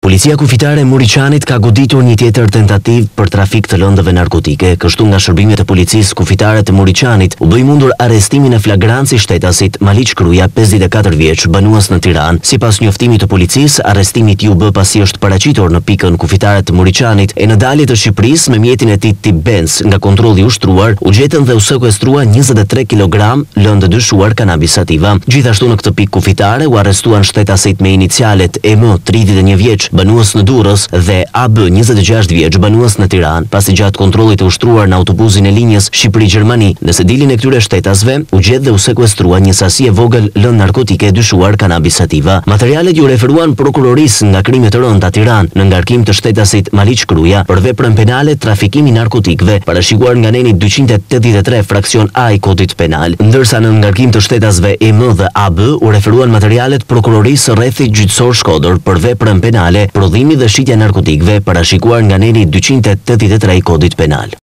Policia kufitare e Muriçanit ka goditur një tjetër tentativë për trafik të lëndëve narkotike. Kështu nga shërbimet e policisë kufitare të Muriçanit u bëi mundur arrestimin e flagranci shtetasit Maliq Kruja, 54 vjeç, banues në Tiranë. Sipas njoftimit të policisë, arrestimi i tij u bë pasi është paraqitur në pikën kufitare të Muriçanit e në dalje të Shqipërisë me mjetin e tij tip Benz. Nga kontrolli i ushtruar, u gjetën dhe u sekuestruan 23 kg lëndë dyshuar kanabis sativa. Gjithashtu në këtë pikë kufitare u arrestuan shtetasit me inicialet EM, 31 vjeç, banues në Durrës, dhe AB, 26 vjeç, banues në Tiranë. Pasi gjatë kontrollit të ushtruar në autobusin e linjës Shqipëri-Gjermani, në sedilin e këtyre shtetasve, u gjet dhe u sekuestrua një sasi e vogël lëndë narkotike dyshuar kanabis sativa. Materialet ju referuan prokurorisë nga krimet të rënda Tiranë në ngarkim të shtetasit Maliq Kruja për veprën penale trafikimi narkotikëve, parashikuar nga neni 283 fraksion A i kodit penal. Ndërsa në ngarkim të shtetasve EM dhe AB u referuan materialet prokurorisë rrethit gjyqësor Shkodër për veprën penale, prodhimi dhe shitja narkotikëve, parashikuar nga neni 283 i kodit penal.